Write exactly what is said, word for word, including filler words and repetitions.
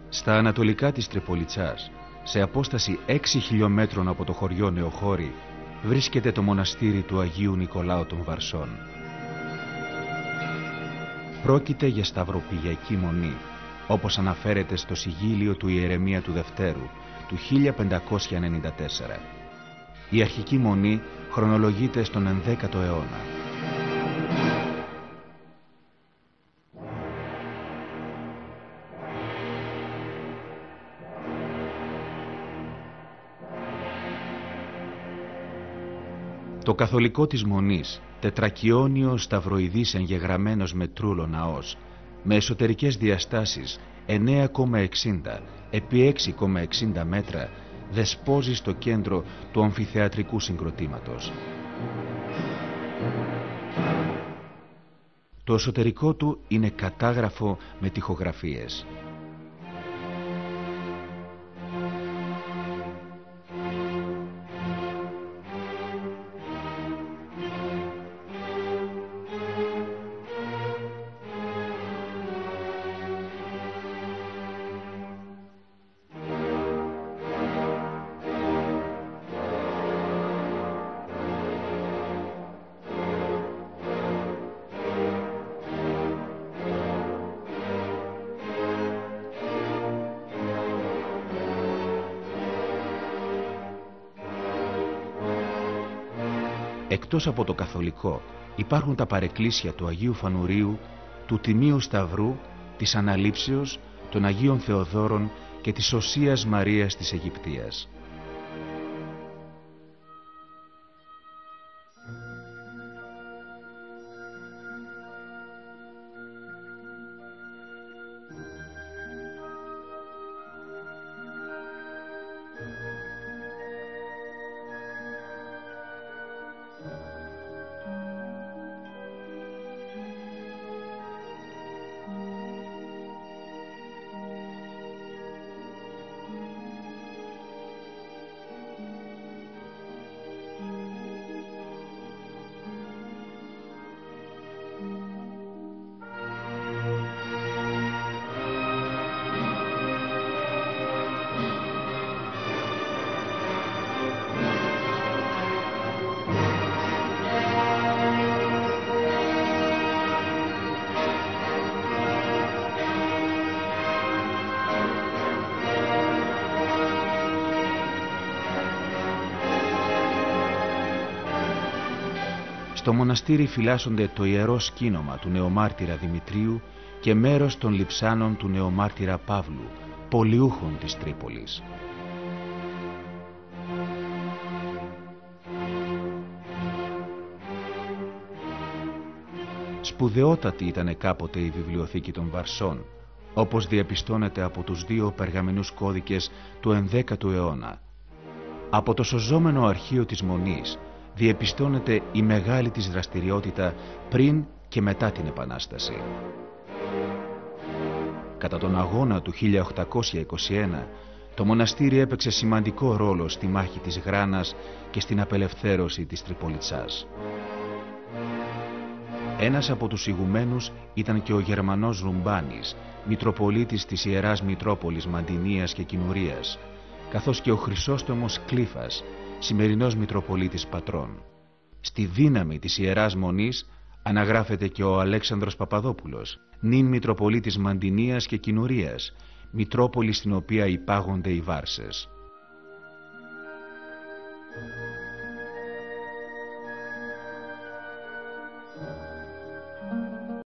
Στα ανατολικά της Τριπολιτσάς, σε απόσταση έξι χιλιόμετρων από το χωριό Νεοχώρη, βρίσκεται το μοναστήρι του Αγίου Νικολάου των Βαρσών. Πρόκειται για σταυροπηγιακή μονή, όπως αναφέρεται στο Σιγίλιο του Ιερεμία του Δευτέρου του χίλια πεντακόσια ενενήντα τέσσερα. Η αρχική μονή χρονολογείται στον ενδέκατο αιώνα. Το καθολικό της μονής, τετρακιόνιο σταυροειδής εγγεγραμμένος με τρούλο ναός, με εσωτερικές διαστάσεις εννέα κόμμα εξήντα επί έξι κόμμα εξήντα μέτρα, δεσπόζει στο κέντρο του αμφιθεατρικού συγκροτήματος. Το εσωτερικό του είναι κατάγραφο με τοιχογραφίες. Εκτός από το καθολικό, υπάρχουν τα παρεκκλήσια του Αγίου Φανουρίου, του Τιμίου Σταυρού, της Αναλήψεως, των Αγίων Θεοδόρων και της Οσίας Μαρίας της Αιγυπτίας. Στο μοναστήρι φυλάσσονται το ιερό σκήνομα του νεομάρτυρα Δημητρίου και μέρος των λειψάνων του νεομάρτυρα Παύλου, πολιούχων της Τρίπολης. Σπουδαιότατη ήταν κάποτε η βιβλιοθήκη των Βαρσών, όπως διαπιστώνεται από τους δύο περγαμηνούς κώδικες του ενδέκατου αιώνα. Από το σωζόμενο αρχείο της Μονής διεπιστώνεται η μεγάλη της δραστηριότητα πριν και μετά την Επανάσταση. Κατά τον αγώνα του χίλια οκτακόσια είκοσι ένα, το μοναστήρι έπαιξε σημαντικό ρόλο στη μάχη της Γράνας και στην απελευθέρωση της Τριπολιτσάς. Ένας από τους ηγουμένους ήταν και ο Γερμανός Ρουμπάνης, Μητροπολίτης της Ιεράς Μητρόπολης Μαντινίας και Κινουρίας, καθώς και ο Χρυσόστομος Κλήφας, σημερινός Μητροπολίτης Πατρών. Στη δύναμη της Ιεράς Μονής αναγράφεται και ο Αλέξανδρος Παπαδόπουλος, νυν Μητροπολίτης Μαντινίας και Κινουρίας, Μητρόπολη στην οποία υπάγονται οι Βάρσες.